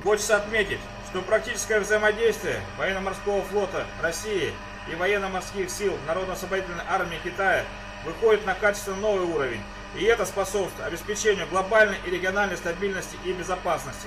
Хочется отметить, что практическое взаимодействие военно-морского флота России и военно-морских сил Народно-освободительной армии Китая выходит на качественно новый уровень, и это способствует обеспечению глобальной и региональной стабильности и безопасности.